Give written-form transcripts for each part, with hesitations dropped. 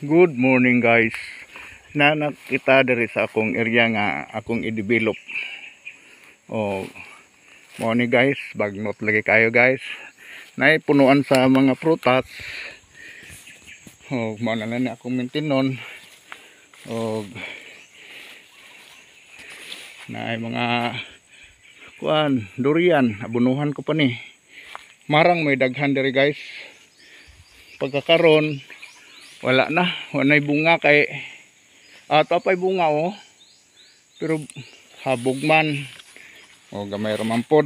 Good morning guys. Nanak kita dari sa akong area nga akong i-develop. Mo ni guys, bagnot lagi kayo guys. Nay punuan sa mga prutas. Mao na ni akong maintenon. Nay mga durian, abunuhan ko pa ni. Marang may daghan diri guys. Pagkakaron wala na, wala'y bunga kay tapay bunga pero habog man gamay raman pod.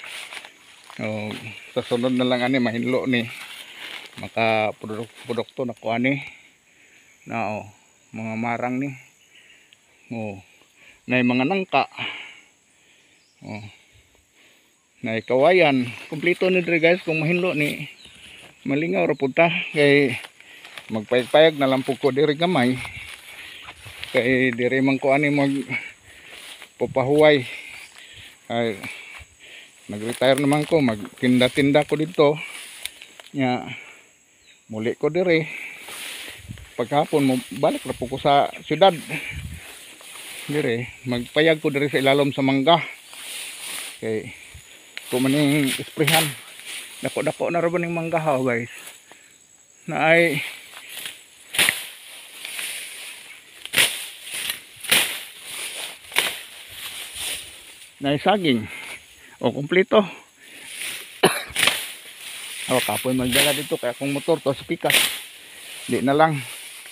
Sa sunod na lang ani mahinlo ni maka produkto na ko ani na mga marang ni na mga nangka na kawayan kompleto ni dre guys. Kung mahinlo ni malingaw ra pud ta kay magpayag-payag na lang po ko diri gamay kay diri man ko ani mag papahuway. Ay nag-retire naman ko, magtinda-tinda ko dito nya muli ko diri paghapon mo balik ra po ko sa syudad diri magpayag ko diri sa ilalom sa mangga kay kumaning isprehan dako-dako na ra ba ning mangga guys na ay saging kompleto. Kapoy magdala dito kaya kung motor to sa pikas di na lang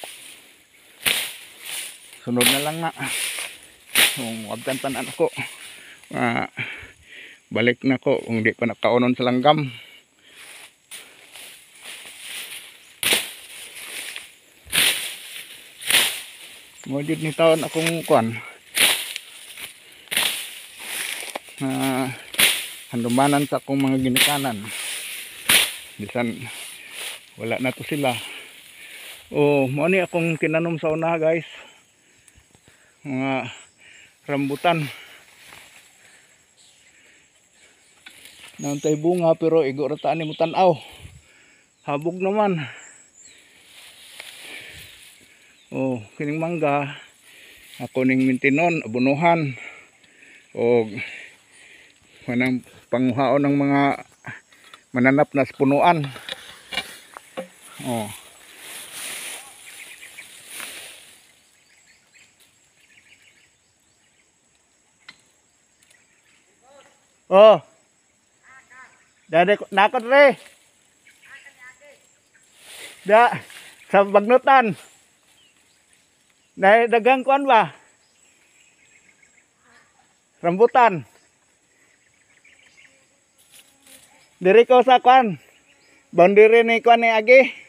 sunod na lang nga kung wabtantanan ako balik na ko kung di pa nakaunon sa langgam. Modid ni taon akong kuan handumanan sa akong mga ginikanan bisan wala na to sila. Mo ni akong tinanom sa una guys, mga rambutan nantay bunga pero igo ra taan ni mo tan-aw habog naman. Kining mangga ako ning mintinon abunuhan manang panguhaon ng mga mananap na punuan. Dade nakot re. Da sa bagnutan. Dahil dagang kuan ba? Rambutan. Diri ko sa kuan. Boundary ni kuan ni agi.